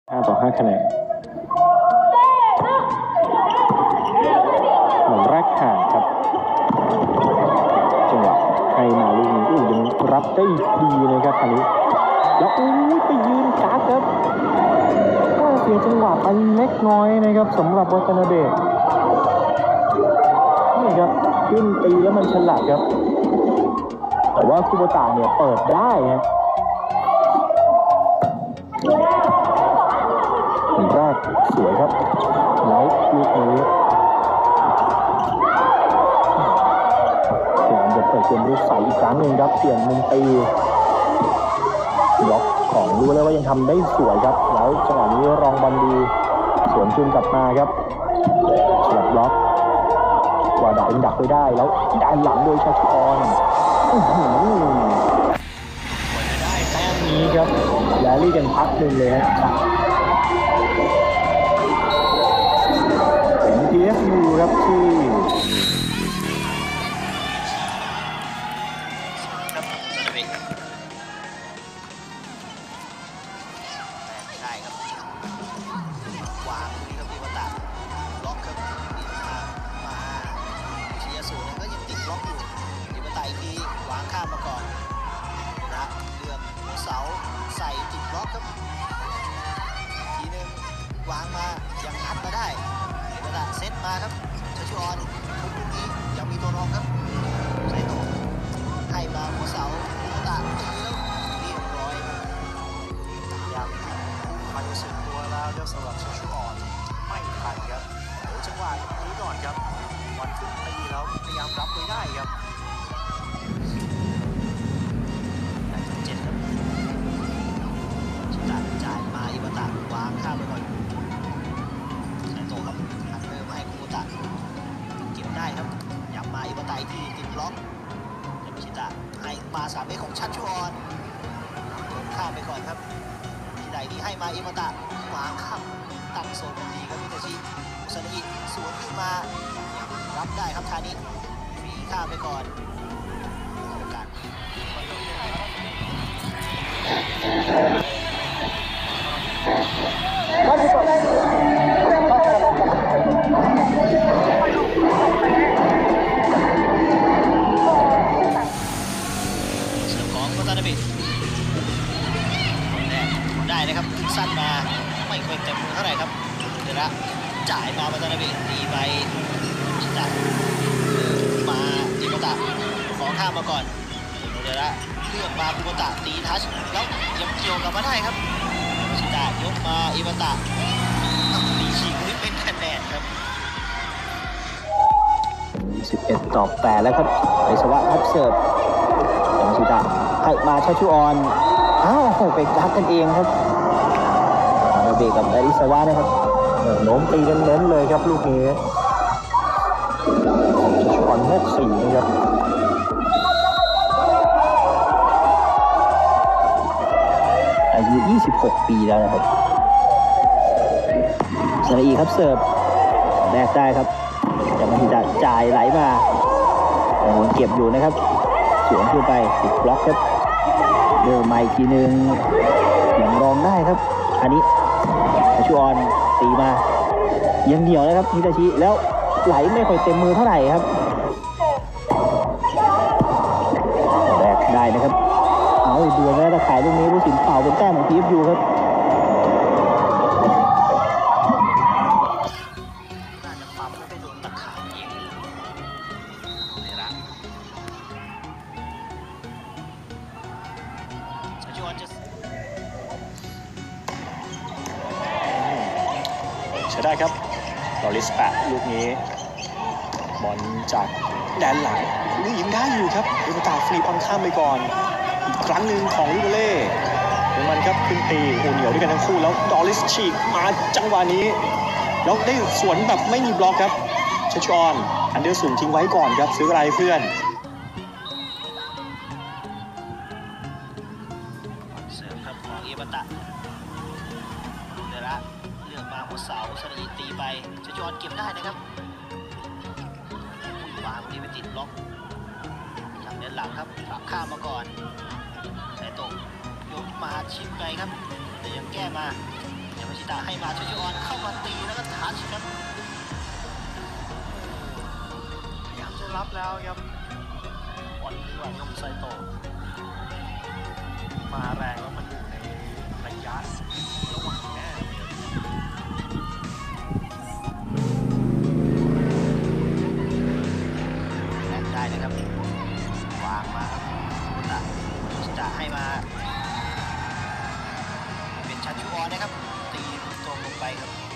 5-5 คะแนนหนึ่งแรกห่างครับจังหวะให้มาลูกนี้ยังรับได้อีกดีนะครับคันนี้แล้วไปยืนกักครับก็เสียจังหวะไปเล็กน้อยนะครับสำหรับวัฒนเดชนี่ครับขึ้นตีแล้วมันฉลับครับแต่ว่าคูโบตะเนี่ยเปิดได้ครับแรกสวยครับแล้วลูกนี้พยายามจะเปิดเกมลูกใส่อีกครั้งหนึ่งครับเปลี่ยนมุมตีล็อกของรู้เลยว่ายังทำได้สวยครับแล้วจังหวะนี้รองบอลดีสวนคืนกลับมาครับฉลับล็อกว่าดักไปได้แล้วด้านหลังโดยชัชออนได้แต้มนี้ครับแลลี่กันพักหนึ่งเลยครับTFU ครับที่ครับจะเป็นได้ครับวางนี่ครับพิวัตะล็อกครับมาเชียร์ศูนย์ก็ยังติดล็อกอยู่พิวัตะอีกทีวางข้ามมาก่อนนะเลือกเสาใส่ติดล็อกครับทีนึงวางมายังอัดมาได้เซตมาครับชัชวอนทุกลูกนี้ยังมีตัวรองครับใส่ตัวให้มาหัวเสาตาตีแล้วเรียบร้อยยังมาดูสึกตัวแล้วเลือกสำหรับชัชวอนไม่ทันครับจังหวะนี้ก่อนครับวันขึ้นตีแล้วพยายามรับไว้ได้ครับ7ครับชิตะจ่ายมาอิบาตะวางข้ามไปก่อนใส่ตัวครับให้คูตะเก็บได้ครับย้ำมาอิบาตะที่ติดล็อกยามิชิตะให้มา3เมตรของชัชวอนข้ามไปก่อนครับที่ใดที่ให้มาอิบาตะวางข้ามตั้งโซนดีครับมิตาชิอุซานิสวนขึ้นมารับได้ครับทานิฟีข้ามไปก่อนโอกาสได้นะครับสั้นมาไม่ค่อยเต็มมือเท่าไหร่ครับเดี๋ยวละจ่ายมาวัตนาเบะตีไปจัดมาอิโมตะของข้ามมาก่อนเดี๋ยวละเลือกมาอิโมตะตีทัชแล้วยังเกี่ยวกลับมาได้ครับชิตะยกมาอิโมตะตีฉีกนี่เป็นคะแนนครับ 11-8แล้วครับไอสวะทับเสิร์ฟยังชิตะให้มาชัชวอนไปกักกันเองครับมาเบรกกับไดริสวะนะครับโน้มตีกันเน้นเลยครับลูกนี้ชัชวอน64นะครับอายุ26 ปีแล้วนะครับสระอีครับเสิร์ฟแรกได้ครับแต่มันจะจ่ายไหลมาเก็บอยู่นะครับสวนขึ้นไปติดบล็อกครับเดินมาอีกทีนึงยังรองได้ครับอันนี้ชัชวอนตีมายังเหนียวนะครับมิตาชิแล้วไหลไม่ค่อยเต็มมือเท่าไหร่ครับแรกได้นะครับดูแล้วตะข่ายลูกนี้ผู้สินเป่าเป็นแต้มของTFUครับน่าจะปั๊มไม่ไปโดนตะข่ายยิงเลยละชัชวอนจะใช้ได้ครับลอริสแปะลูกนี้บอลจากแดนหลังลูกยิงได้อยู่ครับอิบาตะฟรีบอลข้ามไปก่อนอีกครั้งหนึ่งของลิเบเล่เป็นมันครับขึ้นตีเหนียวด้วยกันทั้งคู่แล้วดอริสฉีกมาจังหวะนี้แล้วได้สวนแบบไม่มีบล็อกครับชัชออนอันเดอร์สูงทิ้งไว้ก่อนครับซื้ออะไรเพื่อนเสิร์ฟครับของอิบาตะเดี๋ยวละเลือกมาหัวเสาสระอีตีไปชัชวอนเก็บได้นะครับวางนี้ไปติดล็อกจากเดินหลังครับปักข้ามมาก่อนใส่ตกยกมาชิดไปครับแต่ยังแก้มายังไม่ชิดตะให้มาชัชออนเข้ามาตีแล้วก็ทัชครับพยายามจะรับแล้วครับบอลที่ว่าของไซโตะมาแรงแล้วมันอยู่ในระยะระหว่างแน่แรงได้นะครับวางมาจะให้มาเป็นชัชออนนะครับตีตรงลงไปครับ